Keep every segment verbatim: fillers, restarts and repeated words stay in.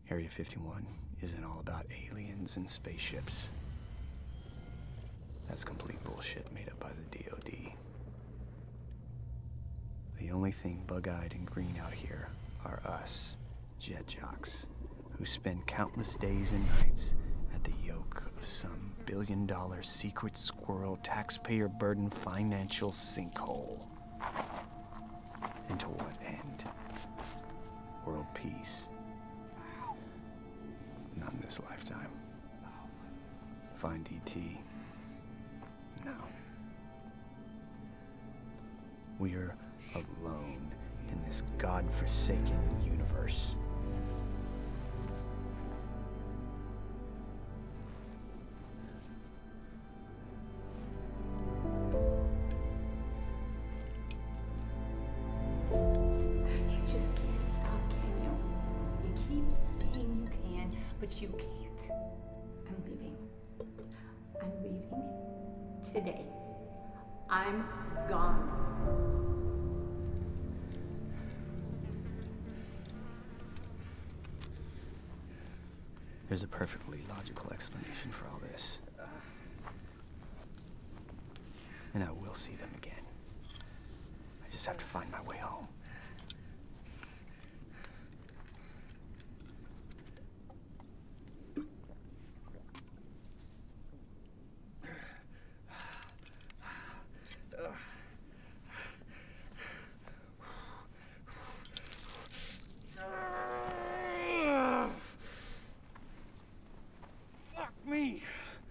Area fifty-one isn't all about aliens and spaceships. That's complete bullshit made up by the D O D. The only thing bug-eyed and green out here are us, jet jocks, who spend countless days and nights at the yoke of some billion-dollar secret squirrel taxpayer-burdened financial sinkhole. And to what end? World peace. Not in this lifetime. Find E T No. We are alone in this godforsaken universe. You just can't stop, can you? You keep saying you can, but you can't. I'm leaving. I'm leaving today. I'm gone. There's a perfectly logical explanation for all this. And I will see them again. I just have to find my way home. Me.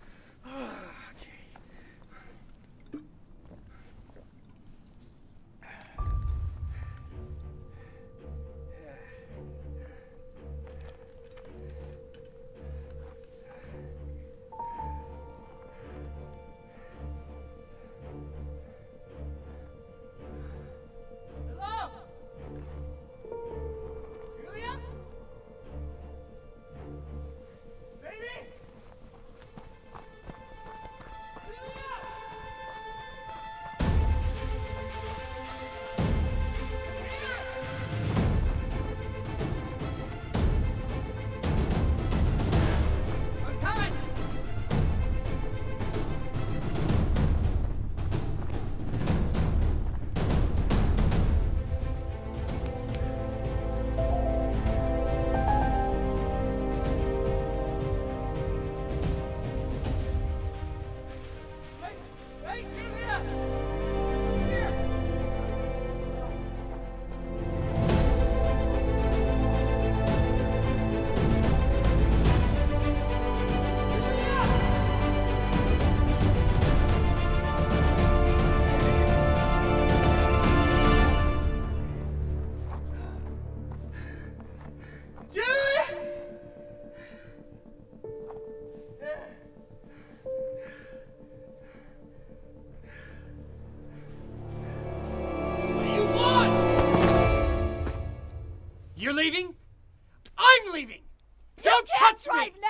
You're leaving? I'm leaving! Don't touch me! Right now?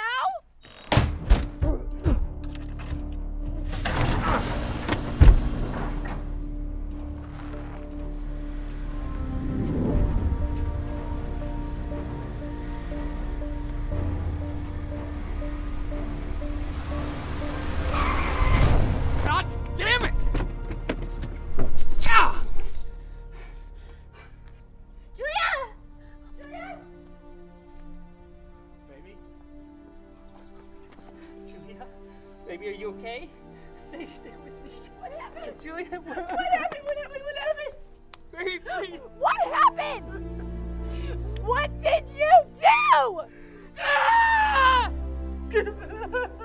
God damn it! Ah! Baby, are you okay? Stay, stay with me. What happened? Julia, what, What happened? What happened? What happened? Baby, please. What happened? What did you do? Ah!